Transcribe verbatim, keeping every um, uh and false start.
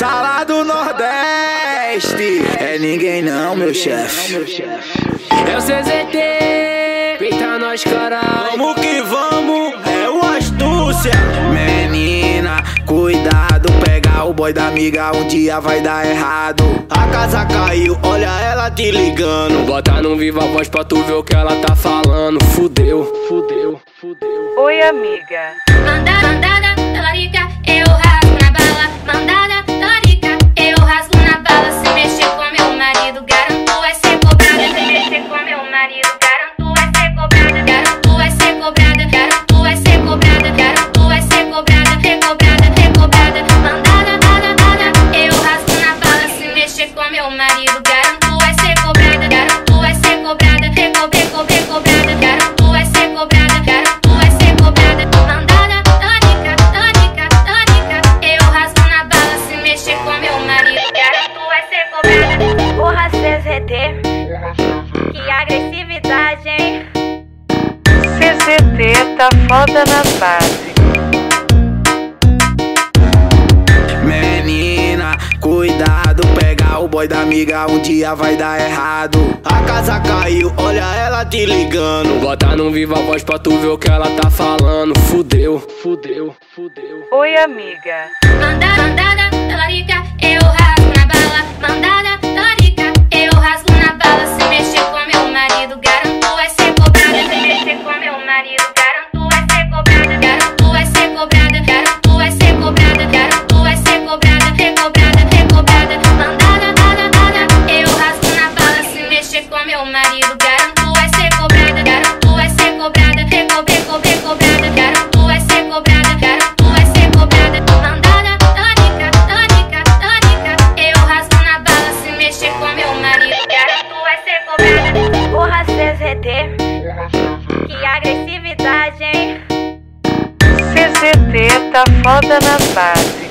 Sala do Nordeste. É ninguém não, meu chefe. É o C Z T, peita nós caralho. Vamos que vamos, é o Astúcia. Menina, cuidado, pega o boy da amiga, um dia vai dar errado. A casa caiu, olha ela te ligando. Bota no viva voz pra tu ver o que ela tá falando. Fudeu, fudeu, fudeu. Oi, amiga. Mandada, mandada, talarica, eu rasgo na bala. Mandada, talarica, eu rasgo na bala. Se mexer com meu marido, garanto vai ser cobrada. Se mexer com meu marido, garanto vai ser cobrada. Garanto vai ser cobrada, garanto vai ser cobrada. Garanto vai ser cobrada, recobrada, recobrada. Mandada, nada, nada, eu rasgo na bala. Se mexer com meu marido, garanto vai ser cobrada. Garanto vai ser cobrada, recobrada, recobrada. Garanto vai ser cobrada, garanto vai ser cobrada. Mandada, talarica, talarica, talarica, eu rasgo na bala. Se mexer com meu marido, garanto vai ser cobrada. Porra, C Z T. Que agressividade, hein? C Z T tá foda na base. Menina, cuidado, pega o boy da amiga, um dia vai dar errado. A casa caiu, olha ela te ligando. Bota no viva voz pra tu ver o que ela tá falando. Fudeu, fudeu, fudeu. Oi, amiga. Mandada, mandada, talarica, eu rasgo na bala. Mandada, talarica, eu rasgo na bala. Se mexer com meu marido, garanto vai ser cobrada. Se mexer com meu marido, garanto vai ser cobrada. Garanto vai ser cobrada, garanto vai ser cobrada. Garanto vai ser cobrada, recobrada, recobrada. Mandada, nada, nada, eu rasgo na bala. Se mexer com meu marido, garanto vai ser cobrada. Garanto vai ser cobrada, recobrada, recobrada. Garanto vai ser cobrada, garanto vai ser cobrada. Mandada, talarica, talarica, talarica, eu rasgo na bala. Se mexer com meu marido, garanto vai ser cobrada. Porra, C Z T. Que agressividade, hein? C Z T tá foda na base.